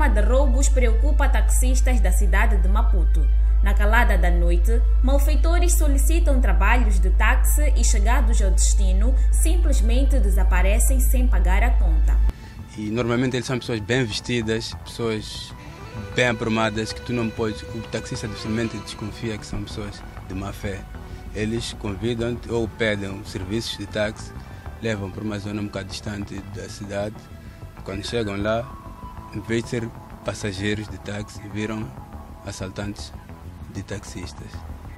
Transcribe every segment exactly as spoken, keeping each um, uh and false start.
sistema de roubos preocupa taxistas da cidade de Maputo. Na calada da noite, malfeitores solicitam trabalhos de táxi e, chegados ao destino, simplesmente desaparecem sem pagar a conta. E normalmente eles são pessoas bem vestidas, pessoas bem aprumadas, que tu não podes, o taxista dificilmente desconfia que são pessoas de má fé. Eles convidam ou pedem serviços de táxi, levam para uma zona um bocado distante da cidade. Quando chegam lá, em vez de ser passageiros de táxi, viram assaltantes de taxistas.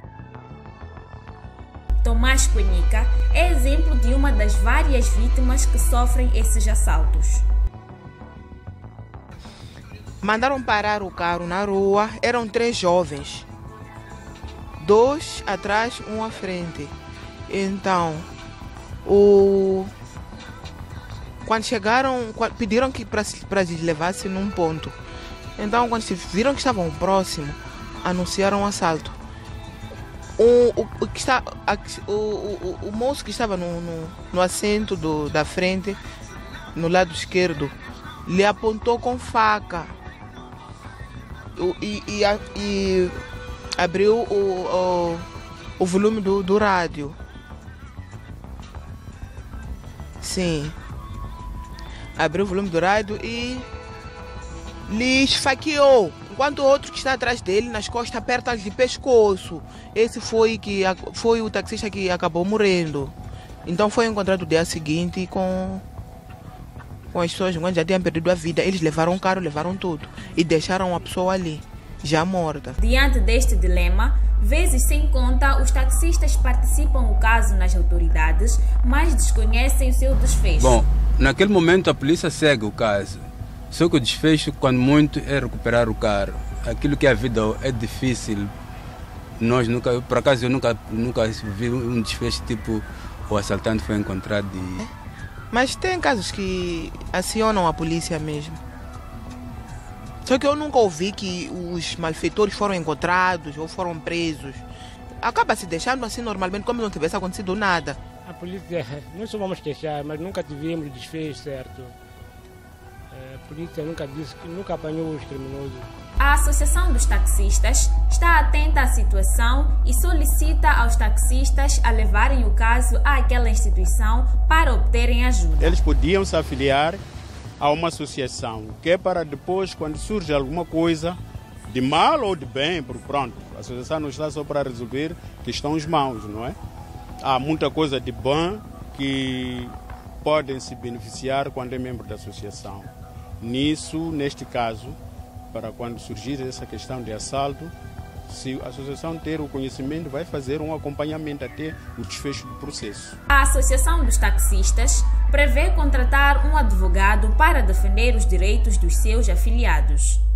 Tomás Conica é exemplo de uma das várias vítimas que sofrem esses assaltos. Mandaram parar o carro na rua, eram três jovens. Dois atrás, um à frente. Então, o... quando chegaram, pediram que para lhes levasse num ponto. Então, quando viram que estavam próximos, anunciaram um assalto. O, o, o, que está, o, o, o moço que estava no, no, no assento do, da frente, no lado esquerdo, lhe apontou com faca e, e, e abriu o, o, o volume do, do rádio. Sim. Abriu o volume do rádio e lhe esfaqueou. Enquanto o outro que está atrás dele, nas costas, aperta de pescoço. Esse foi, que, foi o taxista que acabou morrendo. Então foi encontrado no dia seguinte com, com as pessoas que já tinham perdido a vida. Eles levaram o carro, levaram tudo. E deixaram a pessoa ali, já morta. Diante deste dilema, vezes sem conta, os taxistas participam do caso nas autoridades, mas desconhecem o seu desfecho. Bom, naquele momento a polícia segue o caso. Só que o desfecho, quando muito, é recuperar o carro. Aquilo que é a vida é difícil. Nós nunca, por acaso eu nunca, nunca vi um desfecho tipo o assaltante foi encontrado e... Mas tem casos que acionam a polícia mesmo. Só que eu nunca ouvi que os malfeitores foram encontrados ou foram presos. Acaba se deixando assim normalmente, como se não tivesse acontecido nada. A polícia, nós só vamos queixar, mas nunca tivemos o desfecho certo. A polícia nunca disse que nunca apanhou os criminosos. A Associação dos Taxistas está atenta à situação e solicita aos taxistas a levarem o caso àquela instituição para obterem ajuda. Eles podiam se afiliar a uma associação, que é para depois, quando surge alguma coisa de mal ou de bem, porque pronto, a associação não está só para resolver questões maus, não é? Há muita coisa de bom que podem se beneficiar quando é membro da associação. Nisso, neste caso, para quando surgir essa questão de assalto, se a associação ter o conhecimento, vai fazer um acompanhamento até o desfecho do processo. A Associação dos Taxistas prevê contratar um advogado para defender os direitos dos seus afiliados.